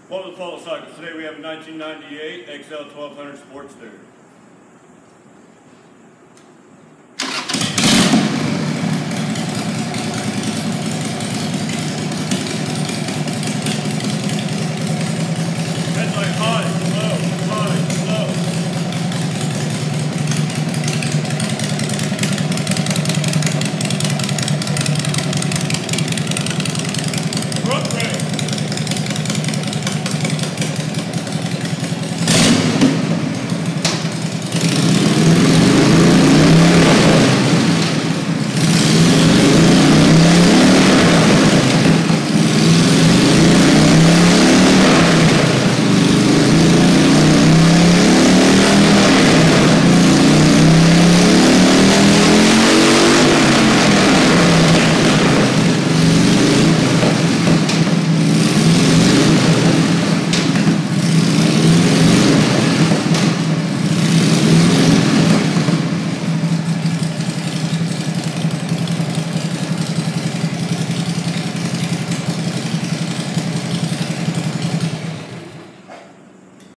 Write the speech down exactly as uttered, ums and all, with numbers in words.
Welcome to Follow Cycles. Today we have a nineteen ninety-eight X L twelve hundred Sportster.